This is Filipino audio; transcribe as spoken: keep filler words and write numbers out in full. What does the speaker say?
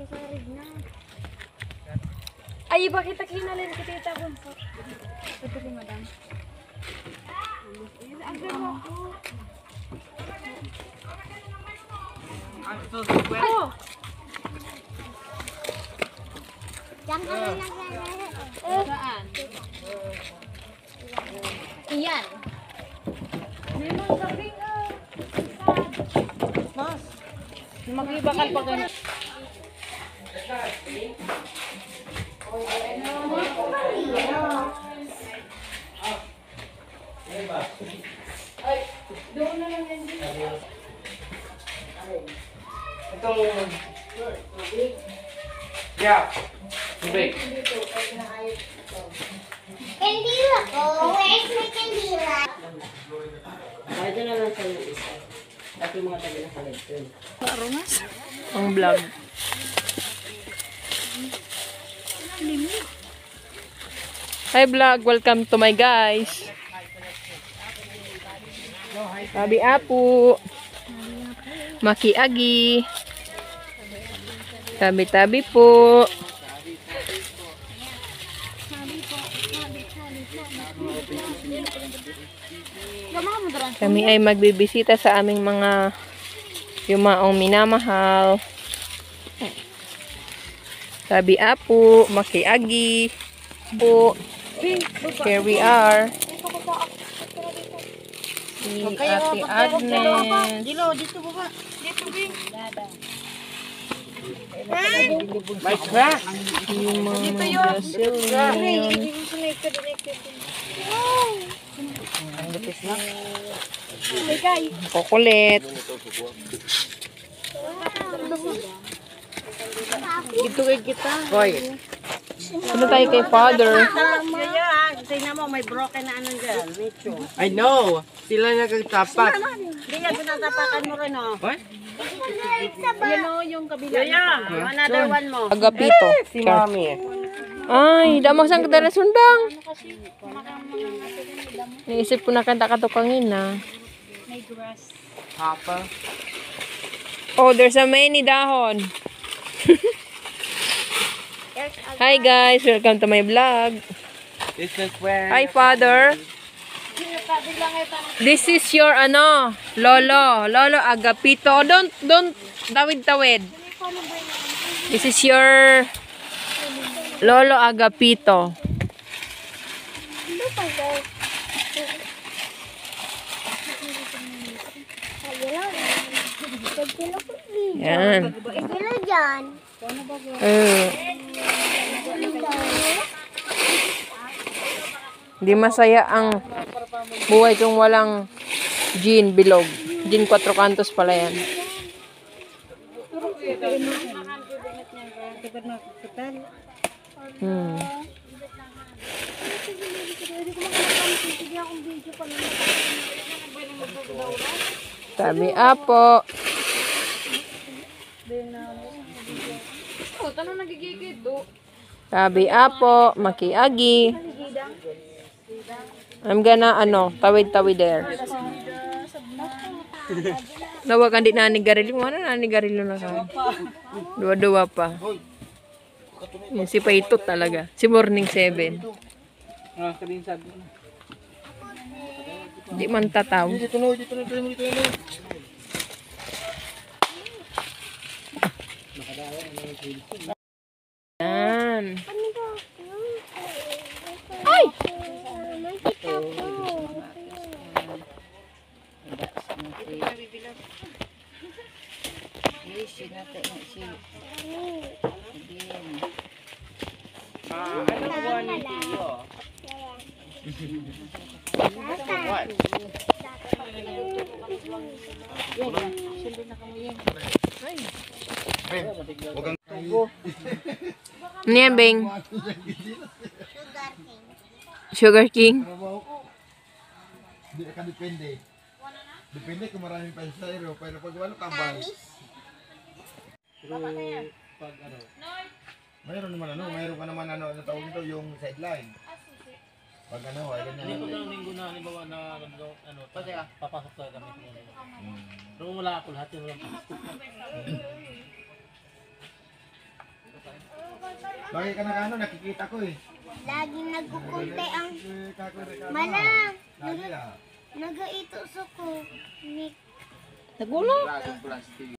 Ay, bakit kinalin kita ita bunso? Ito rin, madam. Ang gano ko. Oh! Diyan ka na lang. Saan? Iyan. May mga sabing mas. Mag-ibakal pa ganyan. Ay, doon na lang yan dito. Itong tubig. Yeah. Tubig. Kandila ko. Where's my kandila? Kahit na lang sa yung isa. Dati mga tabi na kalagpin. Aromas? Ang vlog. Hi vlog, welcome to my guys. Tabi Apu. Makiagi. Tabi-tabi po. Kami ay magbibisita sa aming mga yumaong minamahal. Tabi Apu, makiagi po. Here we are. Si Ate Agnes. Dilo, dito baba. Dito, Bing. May crack. Yung mga Dito yun. Jocelyn. Ang lupis na. Kukulit. Dito kay kita. Hoy. Ano tayo kay Father? Kaya, tingnan mo, may broken na ano dyan. Nicho. I know. Sila nagtapat. Hindi yan, pinatapakan mo rin, oh. What? Yan o, yung kabila. Yeah, another one mo. Agapito. Si Mami. Ay, damang sang kadara sundang. Naisip ko na kanta ka to kangina. May grass. Papa. Oh, there's a many dahon. Hi guys, welcome to my vlog. This is where... Hi Father. This is your ano, Lolo, Lolo Agapito. Don't, don't, tawid-tawid. This is your Lolo Agapito. Yan. Kandila dyan. Uh, Hindi masaya ang buhay kung walang gin bilog. Gin Cuatro Cantos pala yan. Hmm. Tabi Apo. Oh, tanong nagigigit do. Tabi Apo. Makiagi. I'm gonna, ano, tawid-tawid there. Nawagan din na ni Garillo. Ano na ni Garillo na ka? Dua-dua pa. Yan, si Paitot talaga. Si Morning Seven. Di man tataw. Yan. Ay! Ano yan, Beng? Sugar King. Hindi ka depende. Depende kung maraming pasahero, pero pag wala kambal. Pero pag ano, mayroon naman ano, mayroon ka naman ano, ano tawag ito, yung sideline. Pag ano, ayun na. Linggo na linggo na, halimbawa na ano, ano, kasi ah, papasok talaga kami. Pero wala ako lahat yung walang pasok. Lagi ka na ano, nakikita ko eh. Lagi nagkukunti ang Eh, kakulit ka na. malang. Lagi ah. Nagaito sa ko. Ni Nagulo.